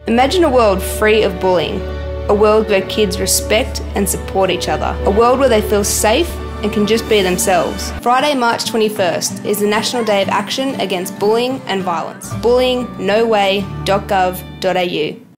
Imagine a world free of bullying, a world where kids respect and support each other, a world where they feel safe and can just be themselves. Friday, March 21st is the National Day of Action Against Bullying and Violence. bullyingnoway.gov.au